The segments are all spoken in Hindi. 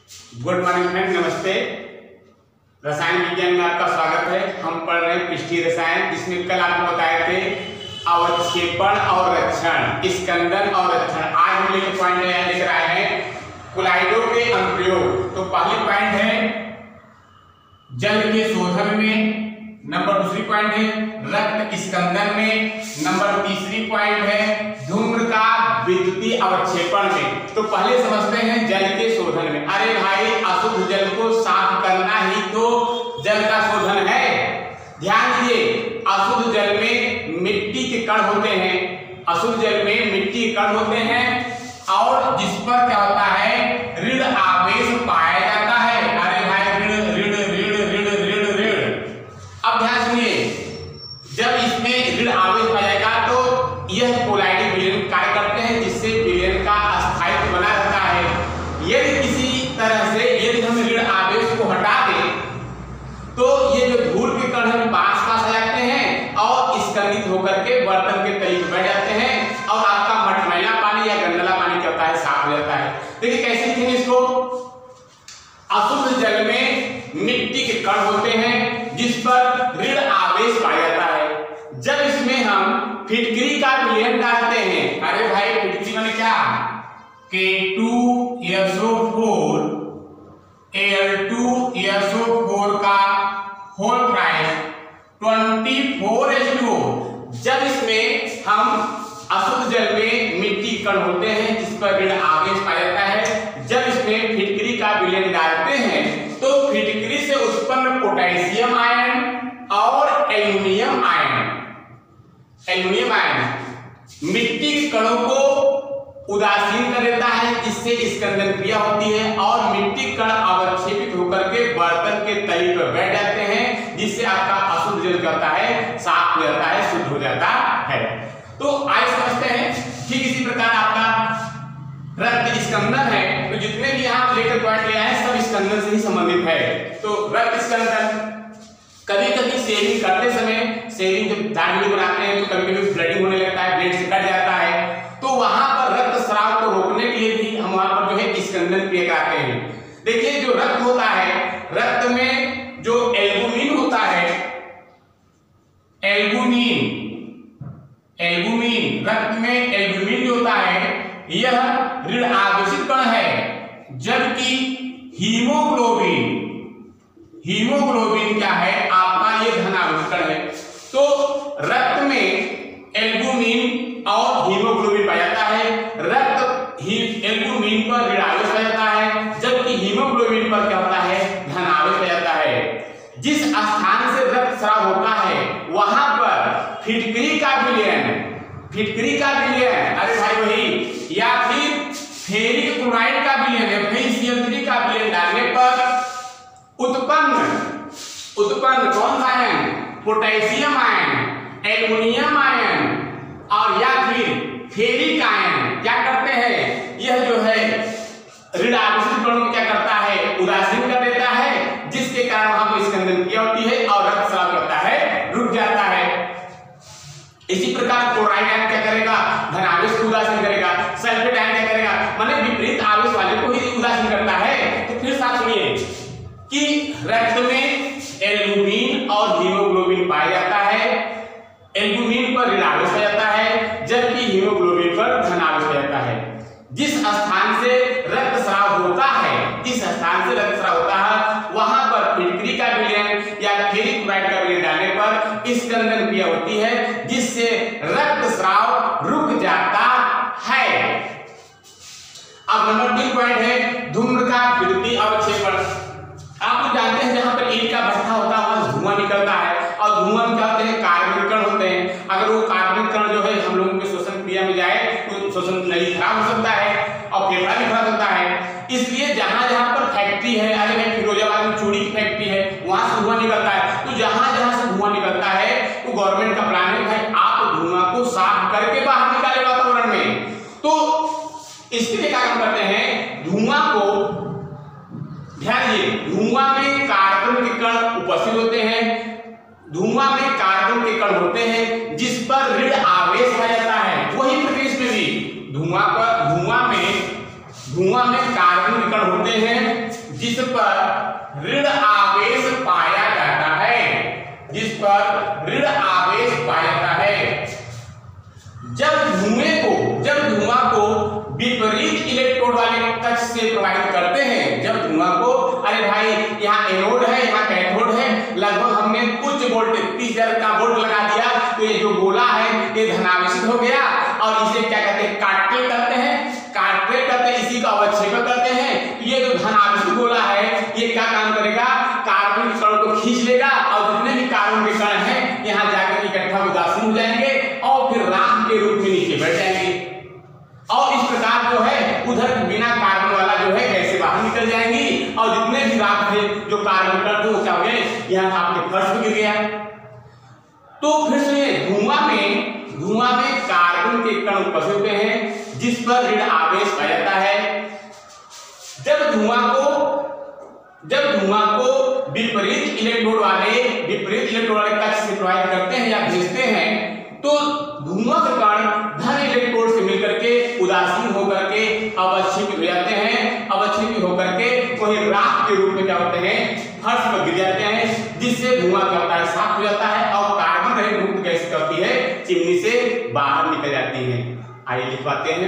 गुड मॉर्निंग फ्रेंड, नमस्ते। रसायन विज्ञान में आपका स्वागत है। हम पढ़ रहे हैं पृष्ठीय रसायन। इसमें कल आपको बताए थे अवक्षेपण और रक्षण, स्कंदन और रक्षण। आज हम लेकर पॉइंट लेकर आए हैं कोलाइडों के अनुप्रयोग। तो पहली पॉइंट है जल के शोधन में, नंबर दूसरी पॉइंट है रक्त स्कंदन में, नंबर तीसरी पॉइंट है धूम्र का विद्युतीय अवक्षेपण में। तो पहले समझते हैं जल के शोधन में। अरे भाई, अशुद्ध जल को साफ करना ही तो जल का शोधन है। ध्यान दीजिए, अशुद्ध जल में मिट्टी के कण होते हैं, अशुद्ध जल में मिट्टी के कण होते हैं और जिस पर क्या होता है, ऋण आवेश पाया जाता है। अरे भाई, ऋण ऋण ऋण ऋण ऋण ऋण। अब ध्यान सुनिए, जब इसमें ऋण आवेश पाया जाएगा तो यह कोलाइडिक विलयन कार्य करते हैं, जिससे विलयन का अस्थायित्व बना रहता है। यदि किसी तरह से यदि हम ऋण आवेश को हटा दें तो ये जो धूल के कण हैं पास आ जाते हैं और स्कंदित होकर के बर्तन के तले पे बैठ जाते हैं और आपका मटमैला पानी या गंदला पानी क्या होता है, साफ हो जाता है। देखिए कैसे लिखेंगे इसको। अशुद्ध जल में मिट्टी के कण होते हैं जिस पर ऋण आवेश पाया जाता है। जब इसमें हम फिटकरी का विलयन डालते हैं, अरे भाई फिटकरी माने क्या, K2SO4 Al2SO4 का होल प्राइस 24H2O। जब इसमें हम अशुद्ध जल में मिट्टी कण होते हैं जिस पर ऋण आवेश पाया जाता है, जब इसमें फिटकरी का विलयन डालते हैं तो फिटकरी से उत्पन्न पोटेशियम आयन और एल्युमिनियम आयन मिट्टी के कणों को उदासीन कर देता है, इससे स्कंदन क्रिया होती है और मिट्टी कण अवक्षेपित होकर के बर्तन के तले पर बैठ जाते हैं, जिससे आपका अशुद्ध जल क्या होता है, साफ हो जाता है, शुद्ध हो जाता है। तो आइए समझते हैं। ठीक इसी प्रकार आपका रक्त स्कंदन है, तो जितने भी यहाँ लेकर पॉइंट ले आए हैं सब स्कंदन से ही संबंधित है। तो रक्त स्कंदन, कभी कभी शेविंग करते समय, शेविंग जब दाढ़ी बनाते हैं तो कभी कभी ब्लडिंग होने लगता है, ब्लेड से कट जाता है, तो वहां पर रक्त स्राव को रोकने के लिए भी हम वहां पर जो है स्कंदन क्रिया कराते हैं। देखिए जो रक्त होता है, रक्त में जो एल्बुमिन होता है, एल्बुमिन रक्त में एल्बुमिन जो होता है यह ऋण आवेशित कण है, जबकि हीमोग्लोबिन क्या है, आपका ये धनावेशित कण है। तो रक्त में एल्बुमिन और हीमोग्लोबिन पाया जाता है। रक्त एल्बुमिन पर ऋण आवेश पाया जाता है, जबकि हीमोग्लोबिन पर क्या होता है, धनावेश पाया जाता है। जिस स्थान से रक्त स्राव होता है वहां पर फिटकरी का विलयन, अरे भाई वही, या फिर फेरिक क्लोराइड का विलयन है, FeCl3 का विलयन डालने पर उत्पन्न कौन सा ion, potassium ion, aluminium ion और या फिर फेरिक आयन क्या करते हैं, यह जो है ऋण आवेशित कणों को क्या करता है, उदासीन कर देता है, जिसके कारण वहां पर स्कंदन क्रिया होती है और रक्त स्राव करता है, रुक जाता है। इसी प्रकार क्लोराइड आयन क्या करेगा, धनावेश को उदासीन करेगा। सल्फेट आयन क्या करेगा, माने विपरीत आवेश वाले को ही उदासीन करता है। तो फिर साथ सुनिए कि रक्त में एल्बुमिन और हीमोग्लोबिन पाया जाता है। एल्बुमिन पर ऋण आवेश पाया जाता है, जबकि हीमोग्लोबिन पर धनावेश पाया जाता है। जिस स्थान से रक्त स्राव होता है, वहां पर फिटकरी का विलयन या फेरिक क्लोराइड का विलयन डालने पर स्कंदन क्रिया होती है, जिससे रक्त स्राव रुक जाता है। अब नंबर 3 पॉइंट है धूम्र का विद्युतीय अवक्षेपण। आप लोग जानते हैं जहां पर ईंट का भट्ठा होता है वहां धुआं निकलता है और धुआं में क्या होते हैं, कार्बनिक कण होते हैं। अगर वो कार्बनिक कण जो है हम लोगों के श्वसन क्रिया में जाए तो श्वसन नली खराब हो सकता है और फेफड़ा भी खराब होता है। इसलिए जहां जहां पर फैक्ट्री है, अरे भाई फिरोजाबाद में चूड़ी की फैक्ट्री है, वहां से धुआं निकलता है। तो जहां जहां से धुआं निकलता है तो गवर्नमेंट का प्लान है भाई आप धुआं को साफ करके बाहर निकाले वातावरण में। तो इसके लिए क्या काम करते हैं, धुआं को, ध्यान दीजिए, धुआं में कार्बन के कण उपस्थित होते हैं, धुआं में कार्बन के कण होते हैं जिस पर ऋण आवेश पाया जाता है। वही प्रदेश में भी धुआं में कार्बन के कण होते हैं जब धुआं को विपरीत इलेक्ट्रोड वाले कक्ष से प्रवाहित करते हैं, जब धुआं को, अरे भाई यहाँ एनोड है, यहाँ कैथोड है, लगभग हमने उच्च वोल्टेज 30,000 का वोल्ट लगा दिया, तो ये जो गोला है ये धनावेशित हो गया और इसे क्या कहते हैं, कार्टेल कहते हैं, कार्टेल कहते हैं, इसी का अवक्षेपण करते हैं। ये जो धनावेशित गोला है ये क्या काम करेगा, कार्बन के कण को खींच लेगा और जितने भी कार्बन के कण हैं यहाँ जाकर इकट्ठा उदासीन हो जाएंगे और फिर राख के रूप में नीचे बैठ जाएंगे और इस प्रकार जो है उधर बिना कार्बन वाला जो है गैसें बाहर निकल जाएंगी और जितने भी राख थे जो कार्बन कण थे वो क्या हो गए, यहाँ आपके फर्श पे गिर गया। तो फिर से धुआं में कार्बन के कण उपस्थित होते हैं जिस पर ऋण आवेश आ जाता है। जब धुआं को विपरीत इलेक्ट्रोड वाले कक्ष से प्रवाहित करते हैं या भेजते हैं तो धुआं के कण धन इलेक्ट्रोड से मिलकर के उदासीन होकर के अवक्षेपित हो जाते हैं, अवक्षेपित होकर के वही राख के रूप में क्या होते हैं, फर्श पर गिर जाते हैं, जिससे धुआं क्या होता है, साफ हो जाता है और कार्बन रहित मुक्त गैस क्या होती है, चिमनी से बाहर निकल जाती है। आइए लिखवाते हैं,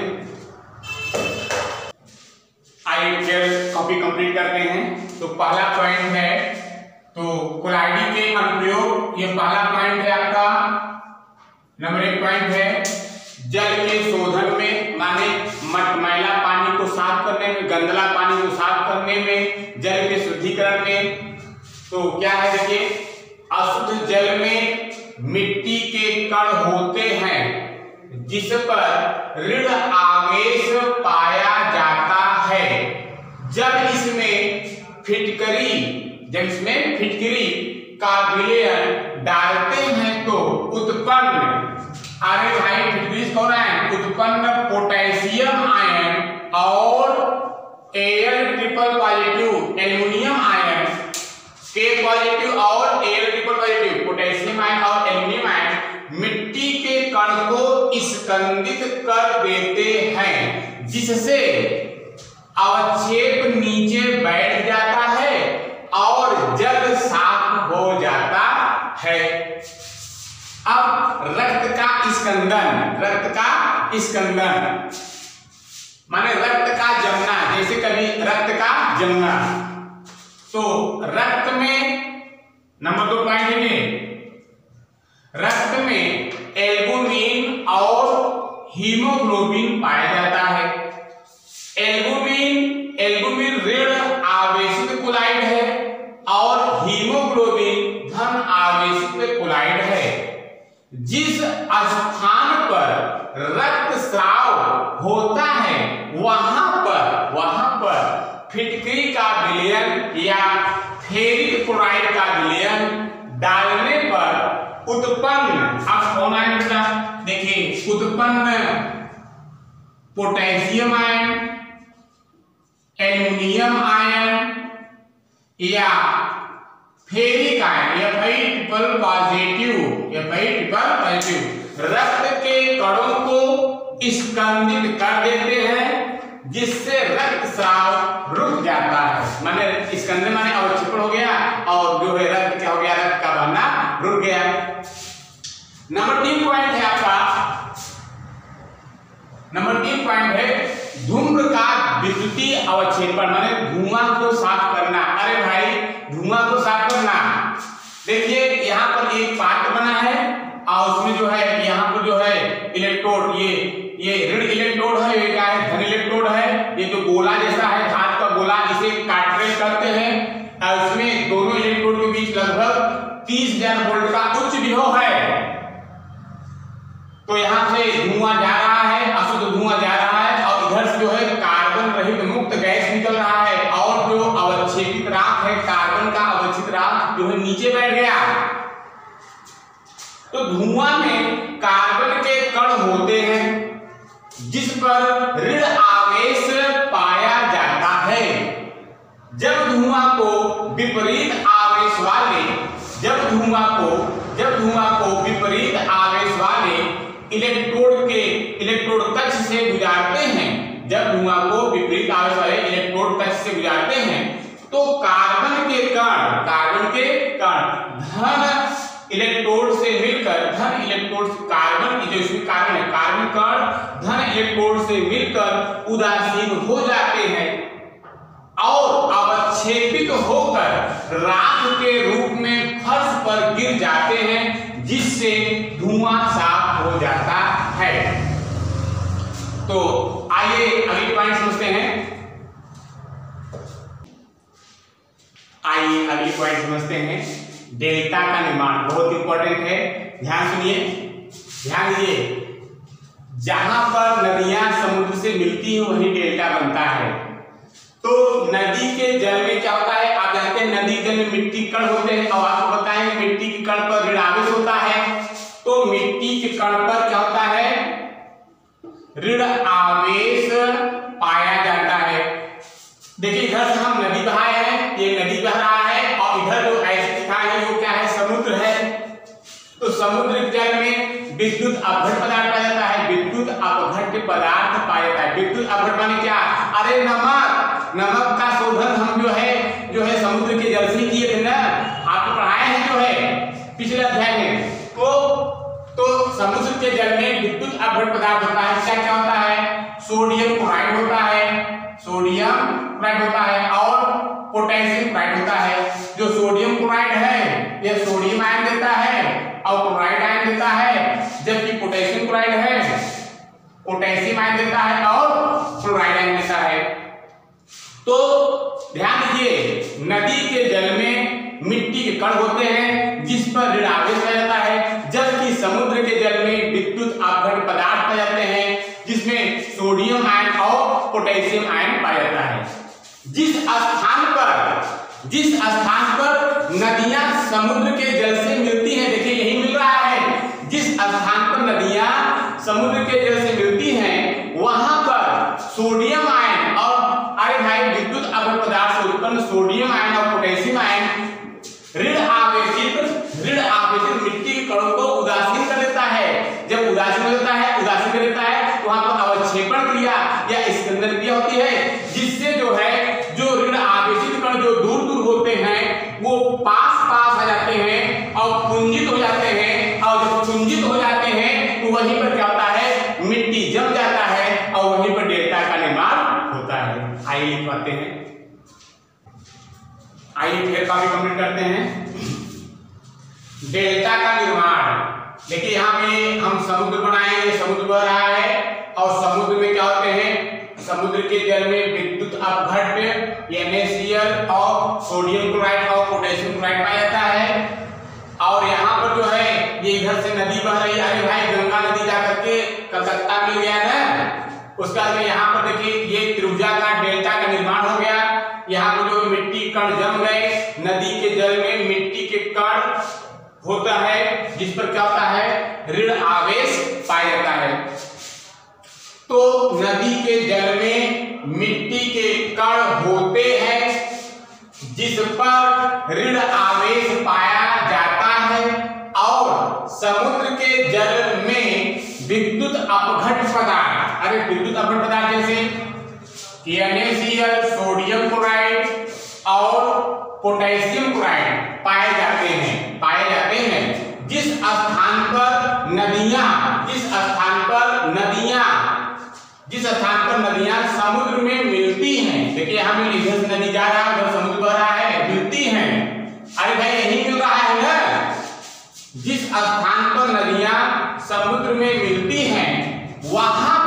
आइए फिर कॉपी कंप्लीट करते हैं। तो पहला पॉइंट है तो कोलाइडी के अनुप्रयोग, ये पहला पॉइंट है आपका। नंबर 1 पॉइंट है जल के शोधन में, माने मैला पानी को साफ करने में, गंदला पानी को साफ करने में, जल के शुद्धिकरण में। तो क्या है देखिए, अशुद्ध जल में मिट्टी के कण होते हैं जिस पर ऋण आवेश पाया जाता है। जब इसमें फिटकरी का विलयन डालते हैं तो उत्पन्न, अरे भाई फिटकरी कौन है, उत्पन्न पोटेशियम आयन और Al aluminium ion, K positive और Al पोटेशियम आयन और एल्युमिनियम आयन मिट्टी के कण को स्कंदित कर देते हैं, जिससे अवक्षेप नीचे बैठ जाता है और जल साफ हो जाता है। अब रक्त का स्कंदन माने रक्त का जमना, जैसे कभी रक्त का जमना, तो रक्त में नंबर 2 पॉइंट है, रक्त में एल्बुमिन और हीमोग्लोबिन पाया जाता है। एल्बुमिन ऋण आवेशित कोलाइड है और हीमोग्लोबिन धन आवेशित कोलाइड है। जिस स्थान पर रक्त स्राव होता है वहां पर फिटकरी का विलयन या फेरिक क्लोराइड का विलयन डालने पर उत्पन्न, अब कौन आयन बेटा देखिए, उत्पन्न पोटेशियम आयन, एल्युमिनियम आयन या फेरिक आयन Fe पॉजिटिव रक्त के कणों को स्कंदित कर देते हैं, जिससे रक्त स्राव रुक जाता है। माने स्कंदन माने अवक्षेपण हो गया और जो है रक्त क्या हो गया, रक्त का बहना रुक गया। नंबर 3 पॉइंट है आपका, नंबर 3 पॉइंट है धूम्र का विद्युतीय अवक्षेपण, माने धुआं को साफ करना। अरे भाई धुआं को साफ करना, देखिए यहाँ पर एक पात्र बना है और उसमें जो है यहाँ पर जो है इलेक्ट्रोड, ये ऋण इलेक्ट्रोड है, ये क्या है, धन इलेक्ट्रोड है। ये जो गोला जैसा है, धातु का गोला, इसे कार्टेल करते हैं और इसमें दोनों इलेक्ट्रोड के बीच लगभग 30,000 वोल्ट का उच्च विभव है। तो यहाँ से धुआं जा रहा है, अशुद्ध धुआं जा रहा है और इधर से जो है कार्बन रहित मुक्त गैस निकल रहा है और जो अवक्षेपित राख है, कार्बन का अवक्षेपित राख जो है नीचे बैठ गया। तो धुआं में कार्बन के कण होते हैं जिस पर ऋण आवेश पाया जाता है। जब धुआं को विपरीत आवेश वाले इलेक्ट्रोड कक्ष से गुजारते हैं, जब धुआं को विपरीत आवेश वाले इलेक्ट्रोड कक्ष से गुजारते हैं तो कार्बन के कण धन इलेक्ट्रोड से मिलकर, धन इलेक्ट्रोड कार्बन जो इसमें कार्बन है, कार्बन कण धन इलेक्ट्रोड से मिलकर उदासीन हो जाते हैं और अवक्षेपित होकर राख के रूप में फर्श पर गिर जाते हैं, जिससे धुआं साफ हो जाता है। तो आइए अगली पॉइंट समझते हैं। आइए अगली पॉइंट समझते हैं। डेल्टा का निर्माण बहुत इंपॉर्टेंट है, ध्यान सुनिए, ध्यान दीजिए। जहां पर नदियां समुद्र से मिलती हैं वहीं डेल्टा बनता है। तो नदी के जल में क्या होता है, आप जानते हैं नदी जल में मिट्टी के कण होते हैं, और आपको पता है मिट्टी के कण पर ऋण आवेश होता है। तो मिट्टी के कण पर क्या होता है, ऋण आवेश पाया जाता है। देखिए इधर से हम नदी बहाए हैं, ये नदी बह रहा है, और इधर जो ऐसे स्थान है वो क्या है, समुद्र है। तो समुद्र के जल में विद्युत अपघट्य पदार्थ पाया जाता है, विद्युत अपघट्य पदार्थ पाया जाता है। विद्युत अपघट्य माने क्या, अरे नमक का शोधन हम जो है समुद्र के जल से किए थे ना, आपको पढ़ाए हैं जो है पिछले अध्याय में। तो समुद्र के जल में विद्युत अपघट्य पदार्थ होता है। क्या क्या होता है, सोडियम क्लोराइड होता है, सोडियम क्लोराइड होता है, और पोटेशियम क्लोराइड होता है। जो सोडियम क्लोराइड है यह सोडियम आयन देता है और क्लोराइड आयन देता है, जबकि पोटेशियम क्लोराइड है पोटेशियम आयन देता है और क्लोराइड आयन देता है। तो ध्यान दीजिए, नदी के जल में मिट्टी के कण होते हैं जिस पर ऋण आवेश पाया जाता है, जबकि समुद्र के जल में विद्युत अपघट्य पदार्थ पाए जाते हैं जिसमें सोडियम आयन और पोटेशियम आयन पाया जाता है। जिस स्थान पर नदियां समुद्र के जल से मिलती हैं, देखिए यही मिल रहा है, जिस स्थान पर नदियां समुद्र के जल से मिलती हैं वहां पर सोडियम आयन और अरे भाई विद्युत अपघट्य पदार्थ से उत्पन्न सोडियम आयन और पोटेशियम आयन ऋण आवेशित मिट्टी के कणों को उदासीन कर देता है। जब उदासीन कर देता है तो वहां पर अवक्षेपण क्रिया या स्कंदन क्रिया होती है, जिससे जो ऋण आवेशित कण जो दूर दूर होते हैं वो पास आ जाते हैं और पुंजित हो जाते हैं, और जब पुंजित हो जाते हैं तो वहीं पर क्या होता है, मिट्टी जम जाता है और वहीं पर डेल्टा का निर्माण होता है। आइए लिखवाते हैं, आइए फिर कॉपी कंप्लीट करते हैं। डेल्टा का निर्माण, देखिए यहाँ पे हम समुद्र बनाएंगे, समुद्र बह रहा है और समुद्र में क्या होते हैं, समुद्र के जल में विद्युत अपघट्य NaCl और सोडियम क्लोराइड और पोटेशियम क्लोराइड पाया जाता है। और यहाँ पर जो है ये इधर से नदी बह रही है, अरे भाई गंगा नदी जाकर के कलकत्ता मिल गया ना, उसका यहाँ पर देखिए ये त्रिभुजा का डेल्टा का निर्माण हो गया। यहाँ पर जो मिट्टी कण जम गए, नदी के जल में मिट्टी के कण होता है जिस पर क्या होता है, ऋण आवेश पाया जाता है। तो नदी के जल में मिट्टी के कण होते हैं जिस पर ऋण आवेश पाया जाता है, और समुद्र के जल में विद्युत अपघट्य पदार्थ, अरे विद्युत अपघट्य पदार्थ जैसे NaCl, सोडियम क्लोराइड और पोटेशियम क्लोराइड पाए जाते हैं। जिस स्थान पर नदियां समुद्र में मिलती हैं, देखिए हमें इधर से नदी जा रहा है, उधर समुद्र बह रहा है, मिलती हैं, अरे भाई यही मिल रहा है ना। जिस स्थान पर नदियां समुद्र में मिलती हैं वहां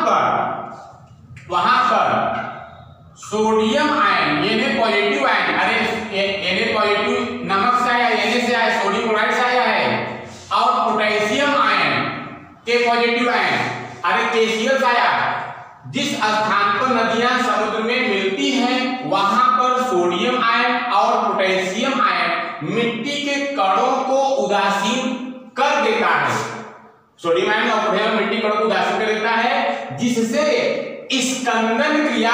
पर sodium ion, Na positive ion, अरे Na पॉजिटिव नमक से आया, Na से आया, सोडियम क्लोराइड से आया है, और potassium ion K positive ion, अरे KCl से आया। जिस स्थान पर नदियां समुद्र में मिलती हैं वहां पर सोडियम आयन और पोटेशियम आयन मिट्टी के कणों को उदासीन कर देता है। सोडियम आयन और पोटेशियम मिट्टी कणों को उदासीन कर देता है, जिससे स्कंदन क्रिया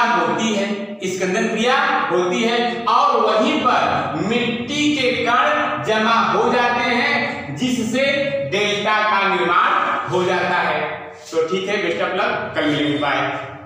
होती है और वहीं पर मिट्टी के कण जमा हो जाते हैं, जिससे डेल्टा का निर्माण हो जाता है। तो ठीक है, बेस्ट ऑफ लक, कल मिलेंगे, बाय।